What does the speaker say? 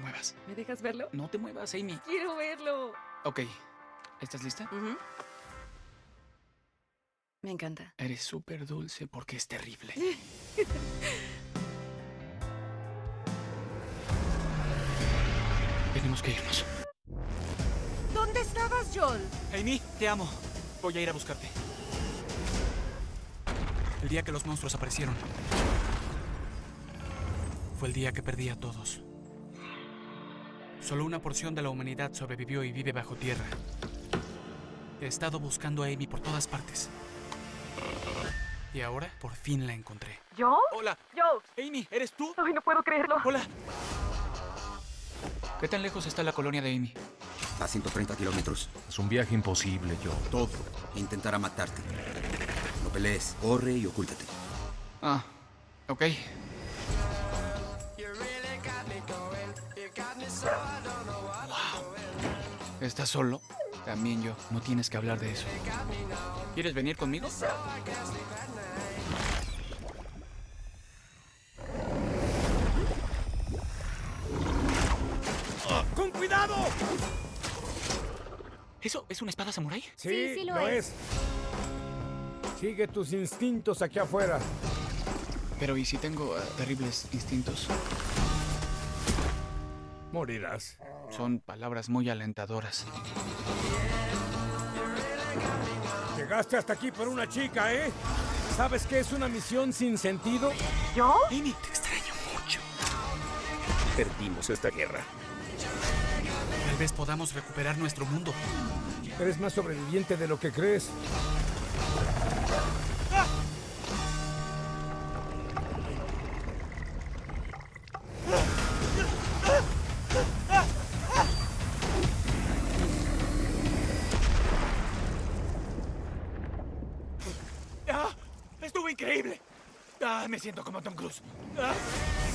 muevas. ¿Me dejas verlo? No te muevas, Amy. Quiero verlo. Ok. ¿Estás lista? Me encanta. Eres súper dulce porque es terrible. Tenemos que irnos. ¿Dónde estabas, Joel? Amy, te amo. Voy a ir a buscarte. El día que los monstruos aparecieron fue el día que perdí a todos. Solo una porción de la humanidad sobrevivió y vive bajo tierra. He estado buscando a Amy por todas partes. Y ahora, por fin la encontré. ¿Yo? ¡Hola! ¡Yo! ¡Amy! ¿Eres tú? Ay, no puedo creerlo. ¡Hola! ¿Qué tan lejos está la colonia de Amy? A 130 kilómetros. Es un viaje imposible, Joel. Todo. Intentará matarte. No pelees. Corre y ocúltate. Ah, ok. Wow. ¿Estás solo? También yo. No tienes que hablar de eso. ¿Quieres venir conmigo? ¡Con cuidado! ¿Eso es una espada samurái? Sí, lo es. Sigue tus instintos aquí afuera. Pero ¿y si tengo terribles instintos? Morirás. Son palabras muy alentadoras. Llegaste hasta aquí por una chica, ¿eh? ¿Sabes qué es una misión sin sentido? ¿Yo? Amy, te extraño mucho. Perdimos esta guerra. Tal vez podamos recuperar nuestro mundo. Eres más sobreviviente de lo que crees. ¡Ah! ¡Estuvo increíble! ¡Ah! Me siento como Tom Cruise. ¡Ah!